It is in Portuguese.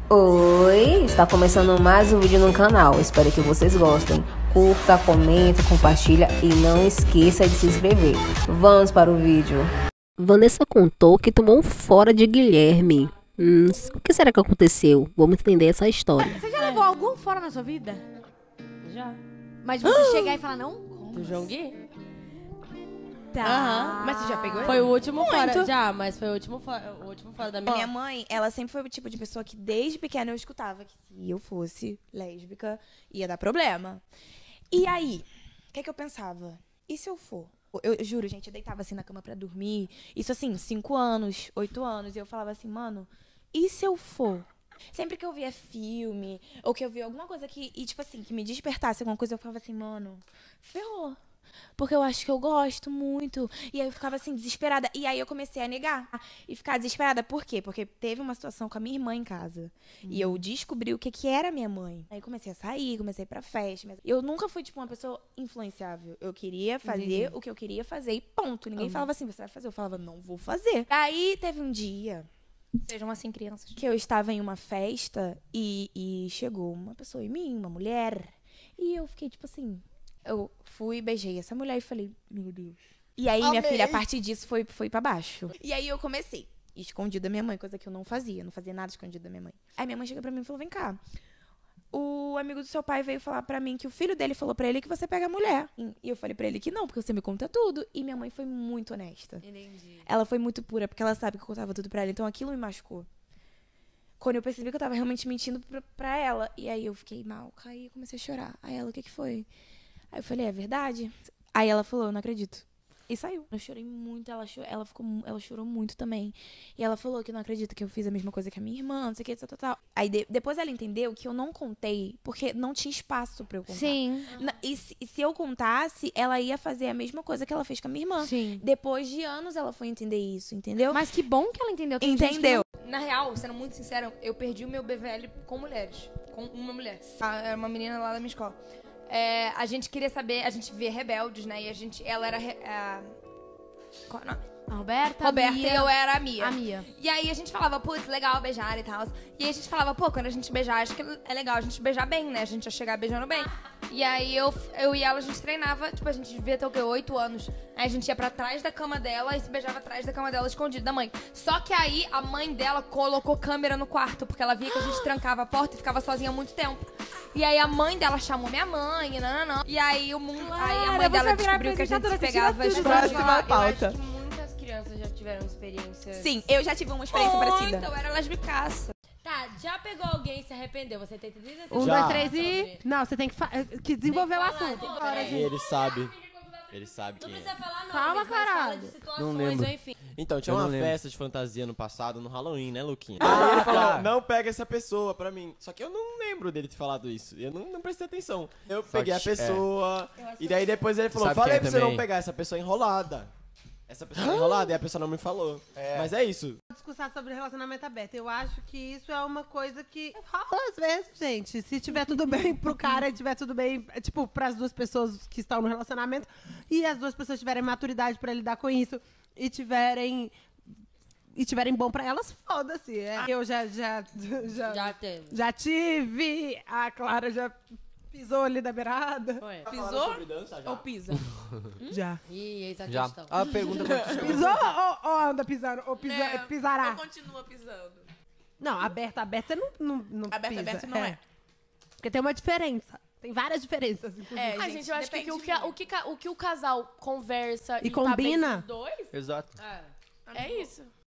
Oi, está começando mais um vídeo no canal. Espero que vocês gostem. Curta, comenta, compartilha e não esqueça de se inscrever. Vamos para o vídeo. Vanessa contou que tomou um fora de Guilherme. O que será que aconteceu? Vamos entender essa história. Você já levou algum fora na sua vida? Já. Mas você chegar e falar, não? Do João Gui? Tá. Mas você já pegou ele? Foi o último fora. Muito. Já, mas foi o último fora da Minha mãe, ela sempre foi o tipo de pessoa que desde pequena eu escutava que se eu fosse lésbica, ia dar problema. E aí, o que é que eu pensava? E se eu for? Eu juro, gente, eu deitava assim na cama pra dormir. Isso assim, 5 anos, 8 anos. E eu falava assim, mano, e se eu for? Sempre que eu via filme, ou que eu via alguma coisa tipo assim, que me despertasse alguma coisa, eu ficava assim, mano, ferrou. Porque eu acho que eu gosto muito. E aí eu ficava assim, desesperada. E aí eu comecei a negar e ficar desesperada. Por quê? Porque teve uma situação com a minha irmã em casa. E eu descobri o que era minha mãe. Aí comecei a sair, comecei a ir pra festa. Mas eu nunca fui, tipo, uma pessoa influenciável. Eu queria fazer o que eu queria fazer e ponto. Ninguém falava assim, você vai fazer? Eu falava, não vou fazer. Aí teve um dia... Sejam assim crianças. Que eu estava em uma festa e chegou uma pessoa em mim, uma mulher. E eu fiquei, tipo assim... Eu fui, beijei essa mulher e falei, meu Deus. E aí, minha filha, a partir disso, foi pra baixo. E aí, eu comecei, escondido da minha mãe, coisa que eu não fazia nada escondido da minha mãe. Aí, minha mãe chega pra mim e falou, vem cá. O amigo do seu pai veio falar pra mim que o filho dele falou pra ele que você pega a mulher. E eu falei pra ele que não, porque você me conta tudo. E minha mãe foi muito honesta. Entendi. Ela foi muito pura, porque ela sabe que eu contava tudo pra ela. Então, aquilo me machucou. Quando eu percebi que eu tava realmente mentindo pra ela. E aí, eu fiquei mal, caí, comecei a chorar. Aí ela, o que foi? Aí eu falei, é verdade? Aí ela falou, eu não acredito. E saiu. Eu chorei muito, ela chorou muito também. E ela falou que não acredita que eu fiz a mesma coisa que a minha irmã, não sei o que, tal. Aí depois ela entendeu que eu não contei, porque não tinha espaço pra eu contar. Sim. E se eu contasse, ela ia fazer a mesma coisa que ela fez com a minha irmã. Sim. Depois de anos ela foi entender isso, entendeu? Mas que bom que ela entendeu. Tem gente que Entendeu? Na real, sendo muito sincera, eu perdi o meu BVL com mulheres. Com uma mulher. Era uma menina lá da minha escola. A gente queria saber, a gente via Rebeldes, né? E ela era... qual é o nome? A Roberta, Roberta e eu era a Mia. A Mia. E aí a gente falava, putz, legal beijar e tal. E aí a gente falava, pô, quando a gente beijar, acho que é legal a gente beijar bem, né? A gente ia chegar beijando bem. E aí eu e ela, a gente treinava, tipo, a gente devia ter o quê? 8 anos. Aí a gente ia pra trás da cama dela e se beijava atrás da cama dela, escondido da mãe. Só que aí a mãe dela colocou câmera no quarto, porque ela via que a gente trancava a porta e ficava sozinha há muito tempo. E aí a mãe dela chamou minha mãe, nananã. E aí aí a mãe dela descobriu que a gente se pegava escondido. Próxima pauta. Eu acho que muitas crianças já tiveram experiência. Sim, eu já tive uma experiência parecida. Então, eu era lesbicaça. Tá, já pegou alguém e se arrependeu? Você tem 30 Um, Já. 2, 3 e... Não, você tem que desenvolver o assunto. Ele sabe. Ele sabe Não quem precisa é. falar nomes, Calma, mas fala caralho. de situações, Não lembro. ou enfim. Então, tinha Eu não uma lembro. festa de fantasia no passado, no Halloween, né, Luquinha? Aí ele falou, não pega essa pessoa pra mim. Só que eu não lembro dele ter falado isso. Eu não prestei atenção. Eu peguei a que, pessoa, e daí depois ele falou, Sabe falei quem é pra você não também? pegar essa pessoa enrolada. Essa pessoa enrolada, e a pessoa não me falou. Mas é isso. Discussão sobre relacionamento aberto. Eu acho que isso é uma coisa que rola às vezes, gente. Se tiver tudo bem pro cara e tiver tudo bem, tipo, pras duas pessoas que estão no relacionamento, e as duas pessoas tiverem maturidade pra lidar com isso e tiverem bom pra elas, foda-se. Eu já teve. já tive, a Clara já pisou ali da beirada. Foi. Pisou ou pisa? Já. Ih, eis a Já. questão. A pergunta que Pisou ou anda pisando? Ou pisará? Continua pisando. Não, aberto você não Aberto, pisa. aberto não é. Porque tem uma diferença. Tem várias diferenças, inclusive. Ai, gente, eu acho que o que o casal conversa E tá bem combina. dos dois, Exato. é isso.